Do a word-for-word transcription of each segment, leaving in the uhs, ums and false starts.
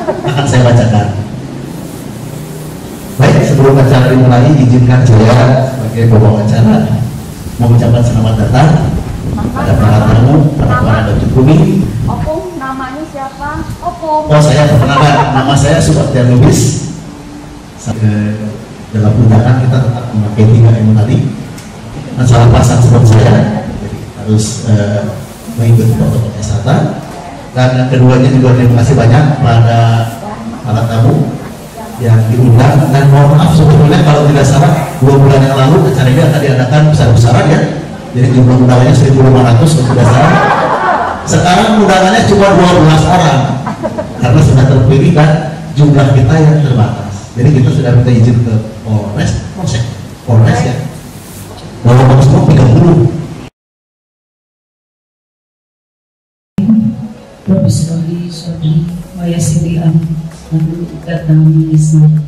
akan saya bacakan. Baik, sebelum acara dimulai, izinkan saya sebagai pembawa acara mengucapkan selamat datang pada para tamu, para para Datuk Bumi. Opung, namanya siapa? Opung. Oh, saya perkenalkan, nama saya Sebastian Lubis. Ke dalam undangan kita tetap memakai tiga M tadi. Masalah pasang seperti saya, jadi harus uh, mengikuti protokol kesehatan. Dan yang keduanya juga terima kasih banyak pada para tamu yang diundang, dan mohon maaf sebetulnya kalau tidak salah dua bulan yang lalu acara ini akan diadakan besar-besaran ya, jadi jumlah undangannya seribu lima ratus kalau tidak salah. Sekarang undangannya cuma dua belas orang karena sudah terpilih dan jumlah kita yang terbatas, jadi kita sudah minta izin ke Polres, Polsek, Polres ya, bahwa bagus mau tiga puluh. Profesor Sodi Mayasirian datang Islam.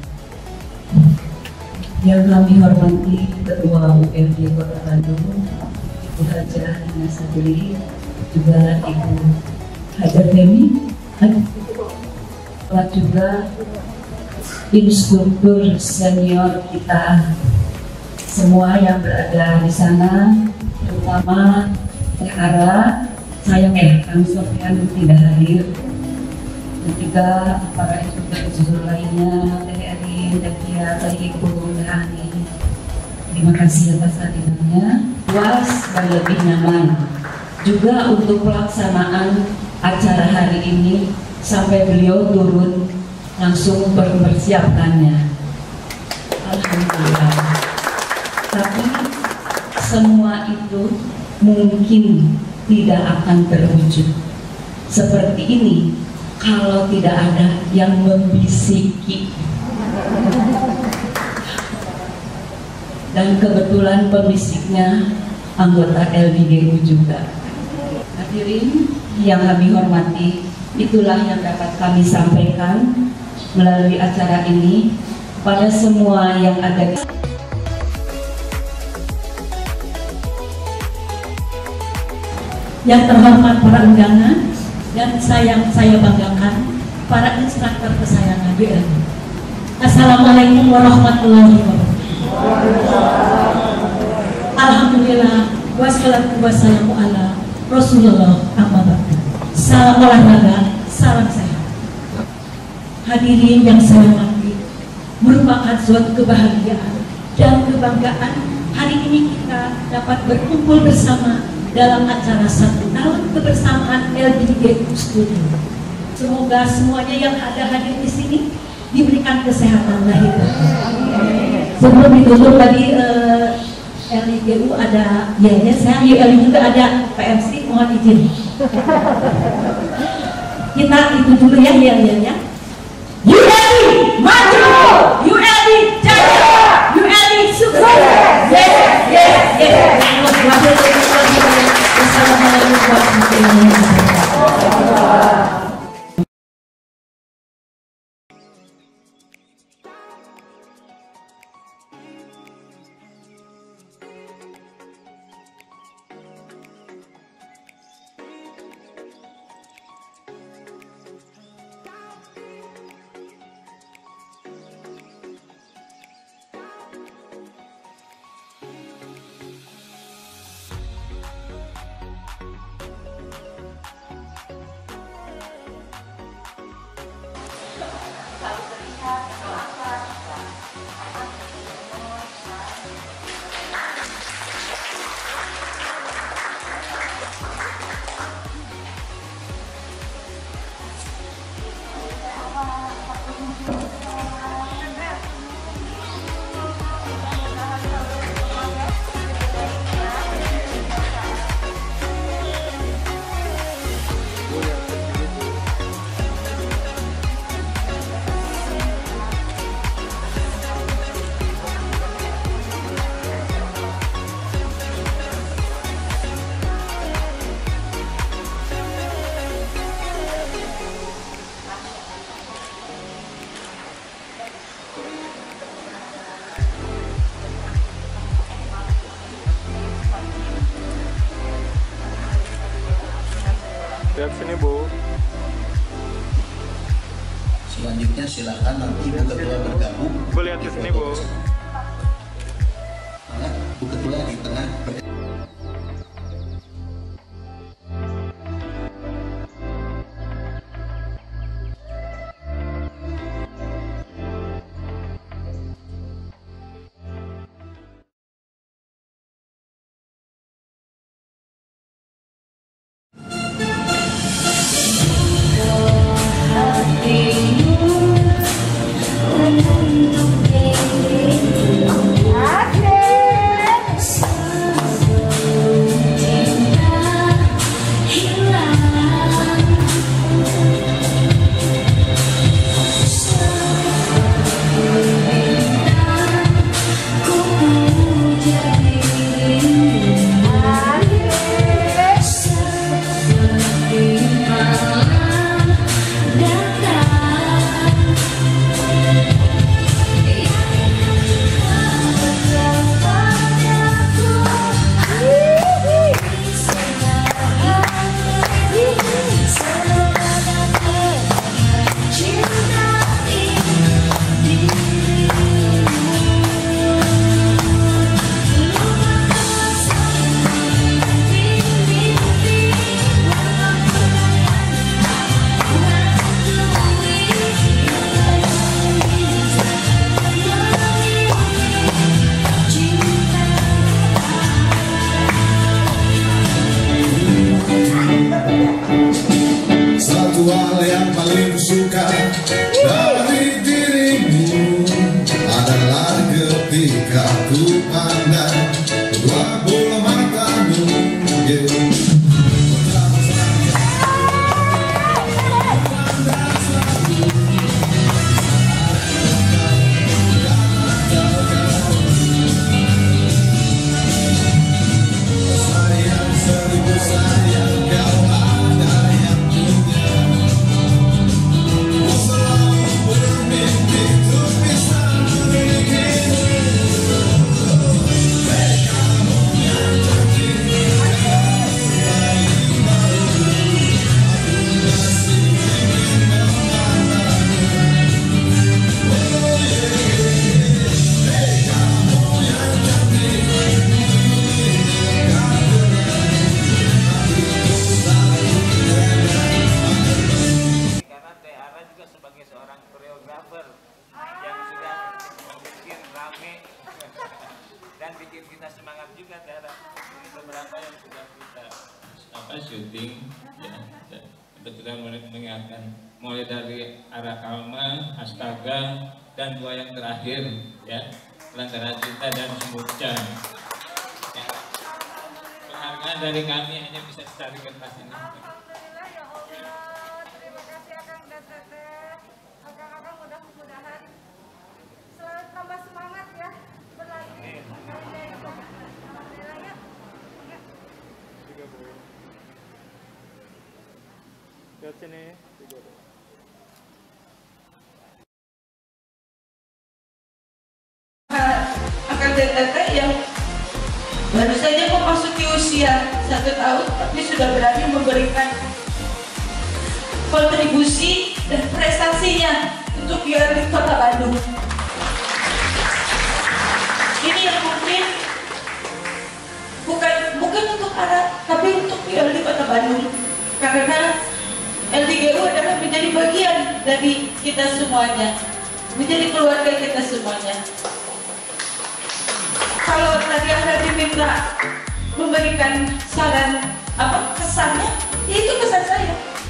Yang kami hormati Ketua U M D Kota Bandung, Ibu Hajah Nina Sadri, juga Ibu Hajar Demi, telah juga instruktur senior kita semua yang berada di sana, terutama Teh Ara. Sayang ya, kami Sofian tidak hadir. Ketiga, para instruktur lainnya, Teh Erin, Teh Kia, Teh Ibu, Teh Ani. Terima kasih atas hadirannya. Puas dan lebih nyaman. Juga untuk pelaksanaan acara hari ini, sampai beliau turun langsung mempersiapkannya. Alhamdulillah. Tapi semua itu mungkin tidak akan terwujud seperti ini kalau tidak ada yang membisiki. Dan kebetulan pembisiknya anggota L B G U juga. Hadirin yang kami hormati, itulah yang dapat kami sampaikan melalui acara ini pada semua yang ada di yang terhormat para undangan, dan sayang saya banggakan para instruktur kesayangan U M D. Assalamualaikum warahmatullahi wabarakatuh. Alhamdulillah, wassalatu wassalamu ala Rasulullah amma ba'du. Salam olahraga, salam sehat. Hadirin yang saya hormati, merupakan suatu kebahagiaan dan kebanggaan hari ini kita dapat berkumpul bersama dalam acara satu tahun kebersamaan L B G U Studio. Semoga semuanya yang ada hadir di sini diberikan kesehatan lahir. Sebelum ditutup tadi uh, L B G U ada, ya, ya saya U L juga ada P M C, mohon izin. Kita itu dulu ya, ya, ya, ya. U L B maju, U L B jaya, U L B sukses. Yes, yes, yes. Assalamualaikum warahmatullahi wabarakatuh. Lihat sini Bu. selanjutnya silakan nanti Ibu Ketua bergabung. Bu lihat ke sini, Bu. Nah, Bu Ketua di tengah. Hal yang paling suka dari dirimu adalah ketika ku pandang kedua bola matamu, yeah. Sayang seribu sayang kau ada yang punya. Selalu bermimpi untuk bisa memilikimu. Hei kamu yang cantik, paling baru, aku masih ingin memandangmu. Oh yeah, hei kamu yang cantik, karena Tiara juga sebagai seorang koreografer yang sudah bikin rame dan bikin kita semangat juga, Tiara. Ini beberapa yang sudah kita apa syuting ya, ya. Kita mengingatkan mulai dari Ara Kalma, Astaga, dan dua yang terakhir ya, Pelantara Cinta dan Semurca. Ya. Penghargaan dari kami hanya bisa dicari kertas ini. Alhamdulillah ya Allah, terima kasih Akang dan Teteh. Akang-akang mudah-mudahan selalu tambah semangat ya berlatih. Alhamdulillah ya. Lihat sini. Akan teteh yang baru saja memasuki usia satu tahun tapi sudah berani memberikan kontribusi dan prestasinya untuk U R I Kota Bandung. Ini yang mungkin bukan bukan untuk Ara, tapi untuk U R I Kota Bandung, karena L D G U adalah menjadi bagian dari kita semuanya, menjadi keluarga kita semuanya. Kalau tadi Anda diminta memberikan saran apa kesannya, ya itu kesan saya.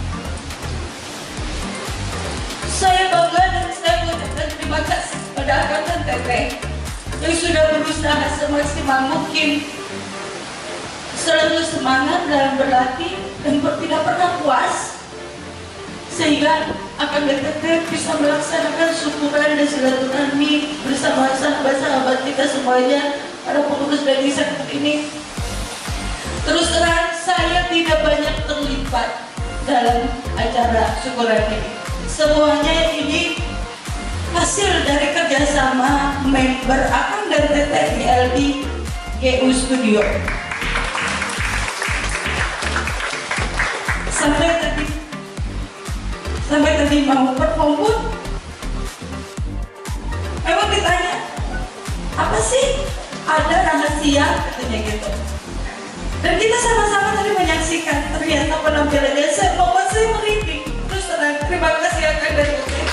Saya bangga dan saya mengucapkan terima kasih pada Akang dan Teteh yang sudah berusaha semaksimal mungkin, selalu semangat dalam berlatih dan tidak pernah puas, sehingga Akang dan Teteh bisa melaksanakan syukuran dan silaturahmi bersama sahabat-sahabat kita semuanya, para pengurus dari sektor ini. Terus terang saya tidak banyak terlibat dalam acara syukuran ini. Semuanya ini hasil dari kerjasama member Akang dan Teteh di L D G U Studio. Sampai tadi Sampai tadi mau perform pun apa sih ada rahasia katanya gitu. Dan kita sama-sama tadi menyaksikan ternyata penampilannya saya membuat saya merinding. Terus terang, terima kasih Akang dan Teteh.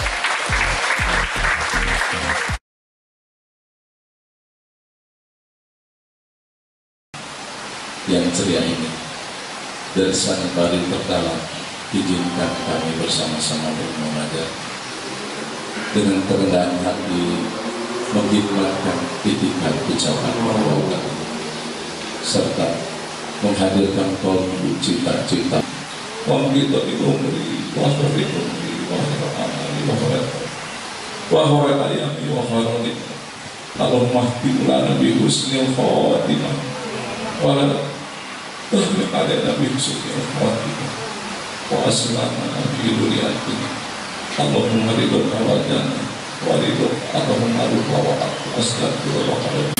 Yang ceria ini dari sana paling terdalam, izinkan kami bersama-sama bermunajat dengan kerendahan hati menghikmatkan titikan ucapan Allah serta menghadirkan kaum cita-cita wa kita itu umri wa itu umri wa amali wa khairati wa khairati wa khairati Allahumma hdi lana bi husnil khatimah wa la tahliq alaina bi husnil khatimah wa aslama fi duniyatina Allahumma ridha wa jannah wa ridha Allahumma ridha wa astagfirullah.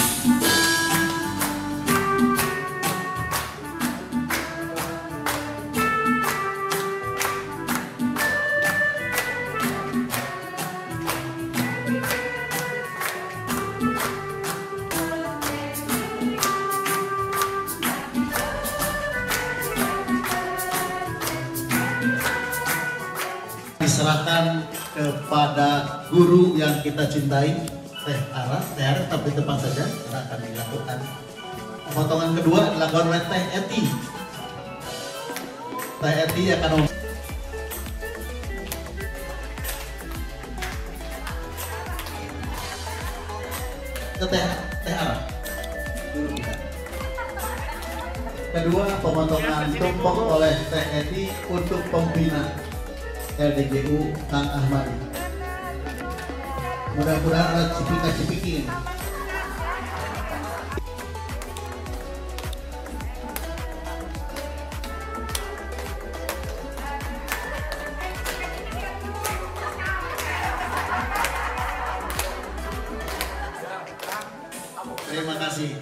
Diserahkan kepada guru yang kita cintai, Teh Ara. Teh Ara tetap di depan saja, kita akan dilakukan. Potongan kedua dilakukan oleh Teh Eti. Teh Eti akan ke Teh Teh Ara. Guru kita. Kedua, pemotongan tumpeng oleh Teh Eti untuk pembina L D G U Kang Ahmadi. Mudah-mudahan ada cipika-cipikin. Terima kasih.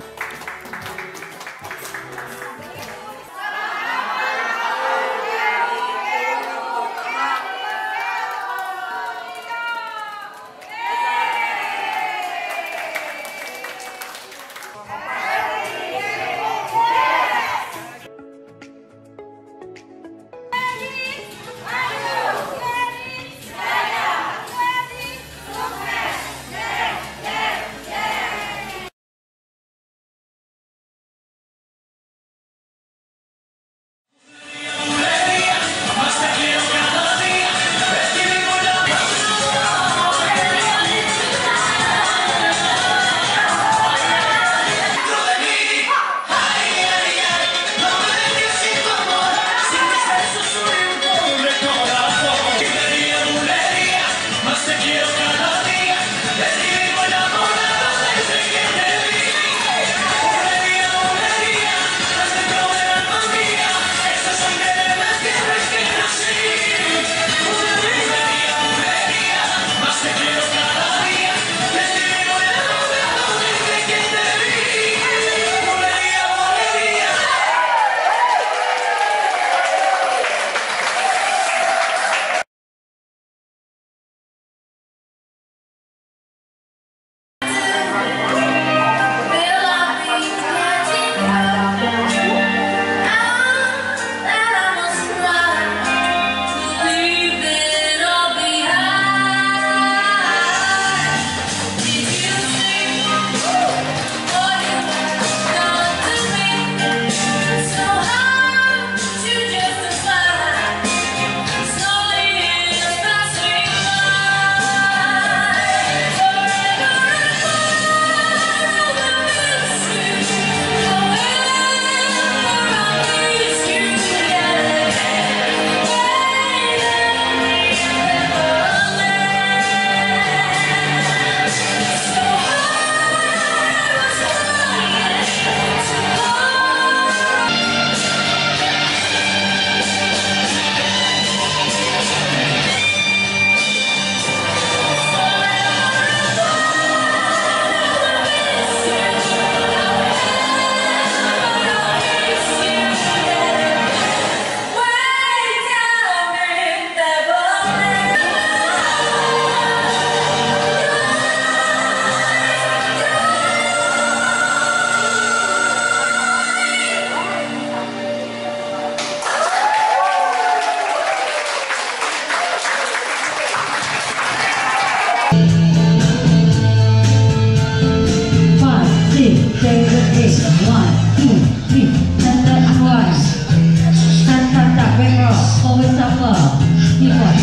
one, two, three, center and one. Center tak belok, forward shuffle, keyboard.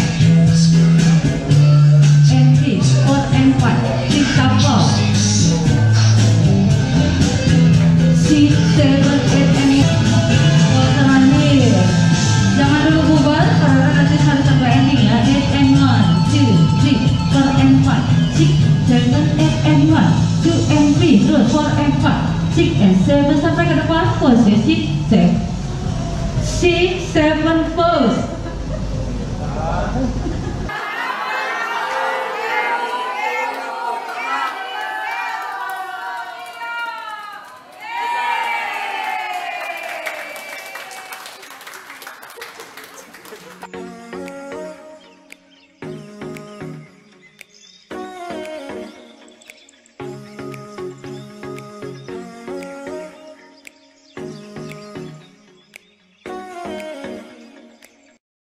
And three, four and five, six shuffle. Six, seven, eight and eight. Oh, terakhir. Jangan dulu bubar, karena nanti harus sampai ending ya. Eight and one, two, three, four and five, six, seven, eight and one, two and three, terus four and five, six and seven sampai ke depan. Posisi six, seven.